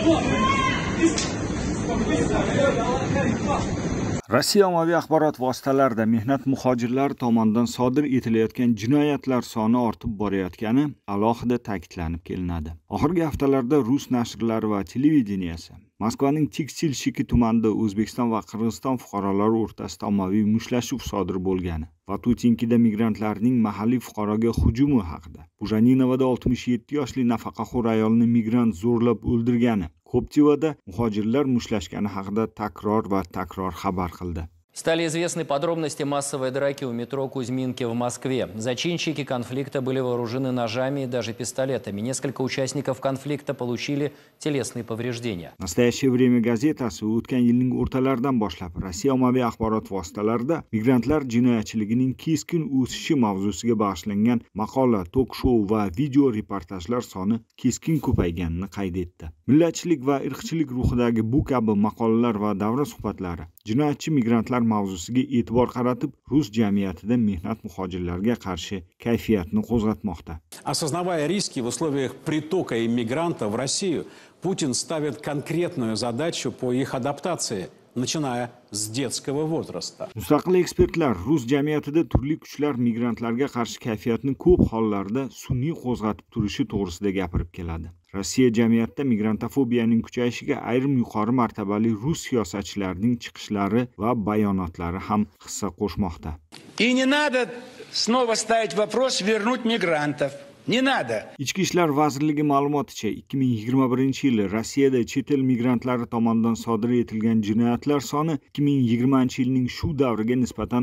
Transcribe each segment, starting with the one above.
Rossiya ommaviy axborot vositalarida mehnat muhojirlari tomonidan sodir etilayotgan jinoyatlar soni ortib borayotgani alohida ta'kidlanib kelinadi. Oxirgi haftalarda rus nashrlari va televideniyasi Moskvaning Tiksil-Shiki tumanida O'zbekiston va Qirg'iziston fuqarolari o'rtasida ommaviy mushtlashuv sodir bo'lgani va Tutinskida migrantlarning mahalliy fuqaroga hujumi haqida, Bujaninovada 67 yoshli nafaqaxo'r ayolni migrant zo'rlab o'ldirgani, Koptivada muhojirlar mushlashgani haqida takror va takror xabar qildi. Стали известны подробности массовой драки у метро Кузьминки в Москве. Зачинщики конфликта были вооружены ножами и даже пистолетами. Несколько участников конфликта получили телесные повреждения. Nastoящее время gazetasi o'tgan yilning o'rtalaridan boshlab Rossiya ommaviy axborot vositalarida migrantlar jinoyatchiligining keskin o'sishi mavzusiga bag'ishlangan maqola, tok-shou va video reportajlar soni keskin ko'payganini qayd etdi. Millatchilik va irqchilik ruhidagi bu kabi maqolalar va davra suhbatlari jinoyatchi migrantlar mavzusiga e'tibor qaratib, rus jamiyatida mehnat muhojirlarga qarshi kayfiyatni qo'zg'atmoqda. Осознавая риски в условиях притока иммигрантов в Россию, Путин ставит конкретную задачу по их адаптации, начиная с детского возраста. Mustaqil ekspertlar rus jamiyatida turli kuchlar migrantlarga qarshi kayfiyatni ko'p hollarda sun'iy qo'zg'atib turishi to'g'risida gapirib keladi. Rossiya jamiyatida migrantofobiyaning kuchayishiga ayrim yuqori martabali rus siyosatchilarining chiqishlari va bayonotlari ham hissa qo'shmoqda. И не надо снова ставить вопрос вернуть мигрантов. Не надо. Ichki ishlar vazirligi ma'lumoticha 2021-yili Rossiyada chet el migrantlari tomonidan sodir etilgan jinoyatlar soni 2020-yilning shu davriga nisbatan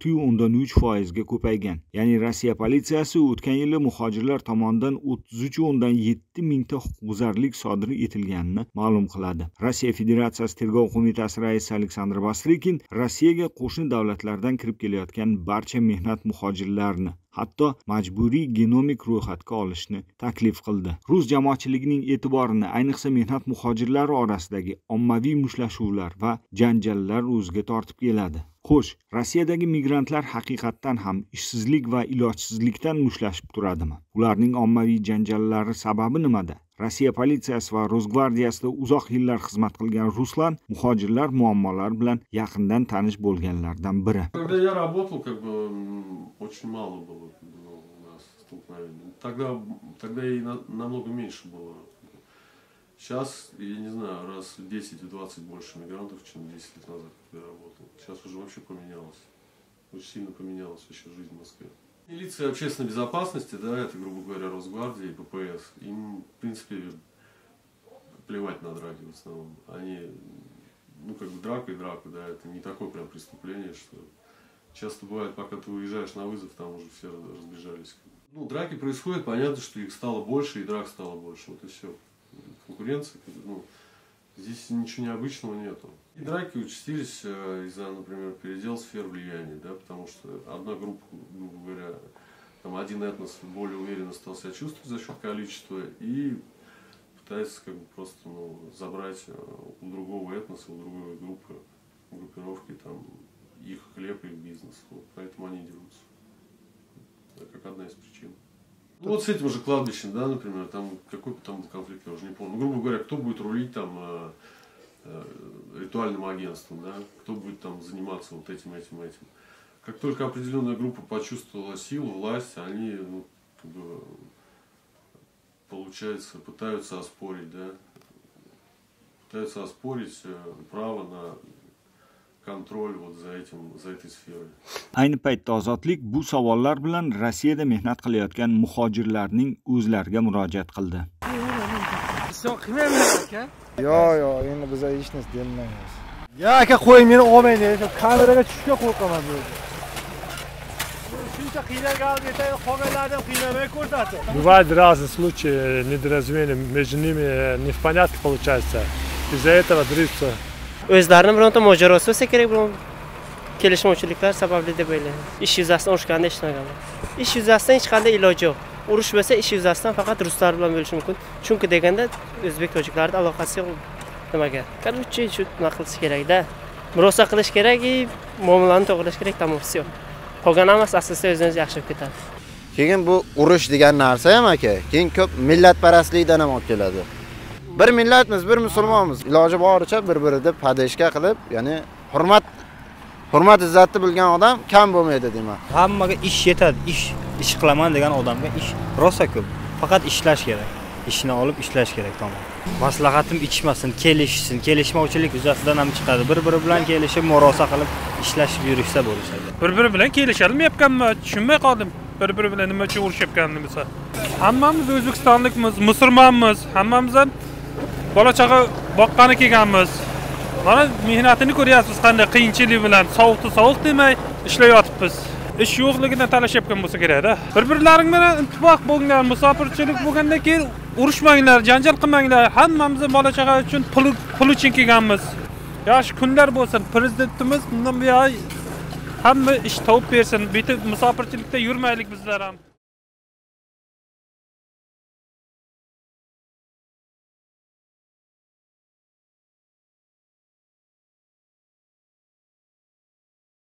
6.3% ga ko'paygan. Ya'ni Rossiya politsiyasi o'tgan yili muhojirlar tomonidan 33.7 mingta huquqbuzarlik sodir etilganini ma'lum qiladi. Rossiya Federatsiyasi Tergov qo'mitasi raisi Aleksandr Basrikin Rossiyaga qo'shni davlatlardan kirib kelayotgan barcha mehnat muhojirlarini hatto majburiy genomik ro'yxatga olishni taklif qildi. Rus jamoatchiligining e'tiborini ayniqsa mehnat muhojirlari orasidagi ommaviy mushtlashuvlar va janjallar o'ziga tortib keladi. Xo'sh, Rossiyadagi migrantlar haqiqatdan ham ishsizlik va ilojsizlikdan mushtlashib turadimi? Ularning ommaviy janjallari sababi nimada? Rossiya politsiyasi va Rosgvardiyasida uzoq yillar xizmat qilgan ruslar muhojirlar muammolari bilan yaqindan tanish bo'lganlardan biri. Когда я работал, очень мало было у нас столкновений. Тогда и намного меньше было. Сейчас, я не знаю, раз в 10-20 больше мигрантов, чем 10 лет назад, когда я работал. Сейчас уже вообще поменялось. Очень сильно поменялась вообще жизнь в Москве. Милиция общественной безопасности, да, это, грубо говоря, Росгвардия и ППС, им, в принципе, плевать на драки в основном. Они, драка и драка, да, это не такое прям преступление, что часто бывает, пока ты уезжаешь на вызов, там уже все разбежались. Драки происходят, понятно, что их стало больше, и драк стало больше, вот и все. Конкуренция, здесь ничего необычного нету. И драки участились из-за, например, передел сфер влияния, да, потому что одна группа, грубо говоря, там один этнос более уверенно стал себя чувствовать за счет количества и пытается просто забрать у другого этноса, у другой группировки там их хлеб и их бизнес. Вот, поэтому они дерутся. Это как одна из причин. Вот с этим же кладбищем, да, например, там какой там был конфликт, я уже не помню. Грубо говоря, кто будет рулить там ритуальным агентством, да, кто будет там заниматься вот этим. Как только определенная группа почувствовала силу, власть, они, получается, пытаются оспорить, да, право на kontrol за этой сферой. Ayni paytda ozodlik bu savollar bilan Rossiyada mehnat qilayotgan muhojirlarning o'zlariga murojaat qildi. Yo'q, endi biz hech narsa demaymiz. Ya aka qo'ying meni olmang dedi. Kameraga tushishga qo'rqaman bu. Shuncha qiynalganimni aytay, qolganlarni qiynamay ko'rsatdi. Бывают разные случаи недоразумения, между ними не в порядке получается. Из-за этого дрится. O'zlarini bironta mojarosi bo'lsa kerak, bu kelishmovchiliklar sababli deb o'ylayman. Ish yuzasidan urushganda eshitmaganman. Ish yuzasidan hech qanday iloji yo'q. Urush bo'lsa ish yuzasidan faqat ruslar bilan bo'lishi mumkin. Chunki deganda o'zbek tojiklarning aloqasi yo'q nimaga? Короче, shu nima qilish kerak-da. Murosa qilish kerak, muomalani to'g'rilash kerak, tamom, всё. Qolgan hammasi asosida o'zingiz yaxshi bo'lib ketadi. Keyin bu urush degan narsa ham aka, keyin ko'p millatparastlikdan ham olib keladi. Bir millatmiz, bir musulmonmiz. Iloji boricha bir-birida padeshka qilib, ya'ni hurmat izzatni bilgan odam kam bo'lmaydi deyman. Hammaga ish yetadi, ish qilaman degan odamga ish rosa ko'p. Faqat ishlash kerak. Ishni olib ishlash kerak tamom. Maslahatim ichmasin, kelishsin, kelishmovchilik yuzasidan ham chiqadi. Bir-biri bilan kelishib, murosa qilib ishlashib yurishsa bo'lishadi. Bir-biri bilan kelishilmayapkanmi? Tushunmay qoldim. Bir-biri bilan nima uchun urushayotganimizni. Hammamiz O'zbekistonlikmiz, musulmonmiz, hammamiz ham bola chaqa boqqani kelganmiz. Mana mehnatini ko'ryapsiz, qanday qiyinchilik bilan sovuq demay ishlayotibmiz. Ish yo'qligidan talashayotgan bo'lsa kerak-da. Bir-birlaring bilan ittifoq bo'lgan, musofirchilik bo'lgandan keyin urushmanglar, janjal qilmanglar. Hammamiz bola chaqa uchun pul uchun kelganmiz. Yosh kunlar bo'lsin, prezidentimiz bundan buyon hamma ish topib bersin. Bitib musofirchilikda yurmaylik bizlar ham.